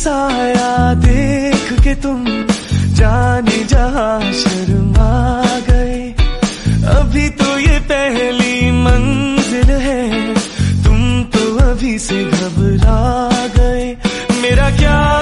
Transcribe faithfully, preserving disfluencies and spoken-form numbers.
साया देख के तुम जाने जहां शर्मा गए। अभी तो ये पहली मंजिल है, तुम तो अभी से घबरा गए। मेरा क्या